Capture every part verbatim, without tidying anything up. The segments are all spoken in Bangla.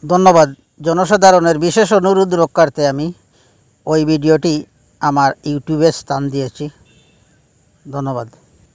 ধন্যবাদ। জনসাধারণের বিশেষ অনুরোধ রক্ষার্থে আমি ওই ভিডিওটি আমার ইউটিউবে স্থান দিয়েছি। ধন্যবাদ।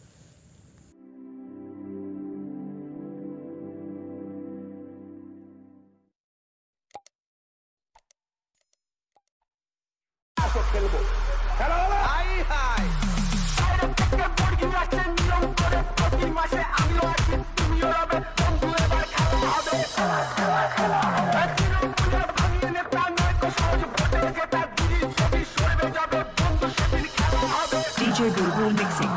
D J Bulbul mixing.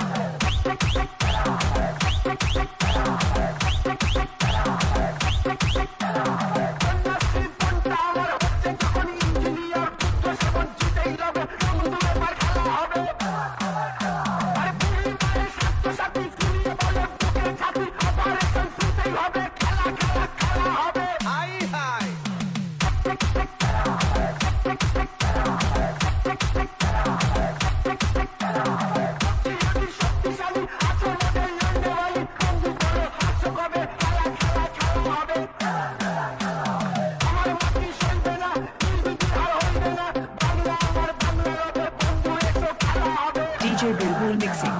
D J Bulbul mixing.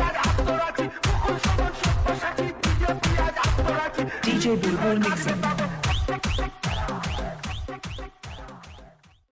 D J Bulbul mixing.